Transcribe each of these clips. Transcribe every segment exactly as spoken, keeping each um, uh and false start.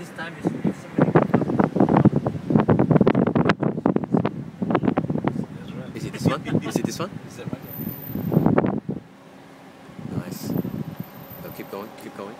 this time is if somebody comes up. Is it this one? Is it this one? Is that right? Nice. So keep going, keep going.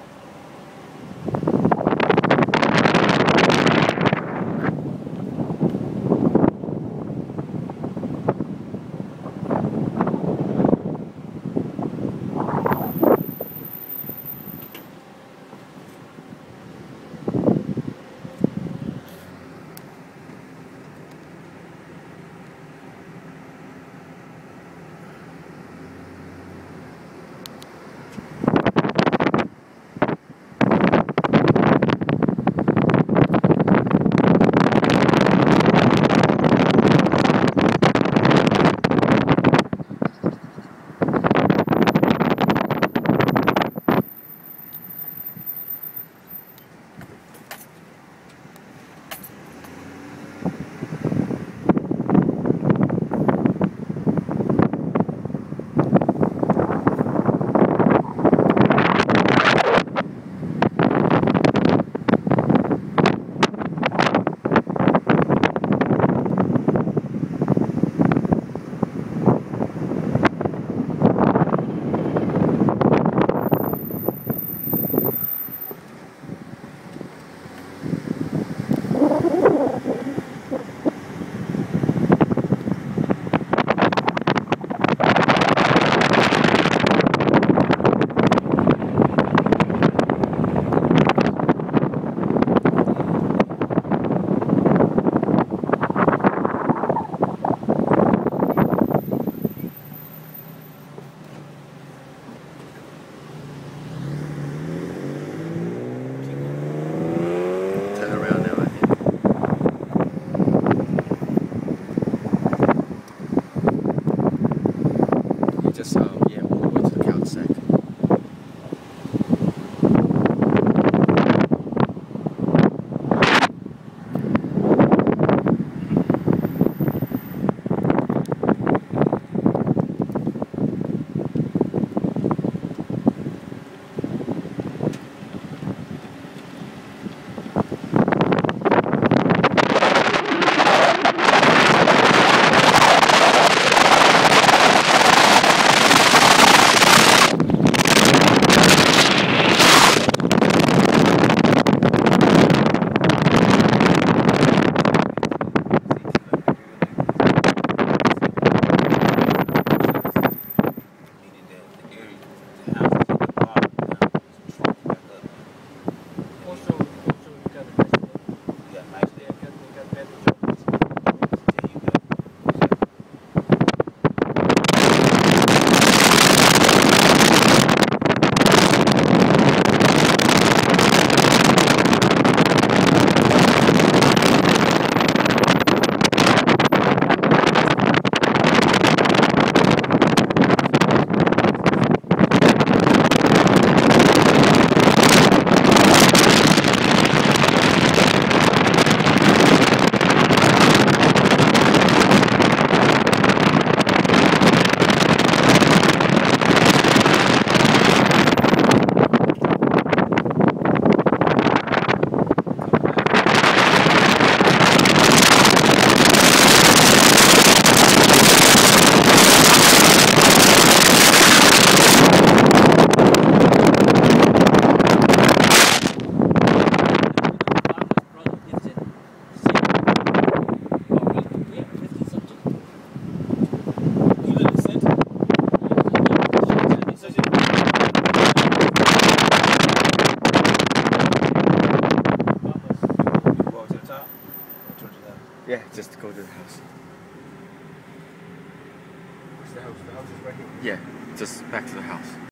Just um, yeah, all the way to the cul-de-sac. Yeah, just go to the house. Where's the house? The house is right here. Yeah, just back to the house.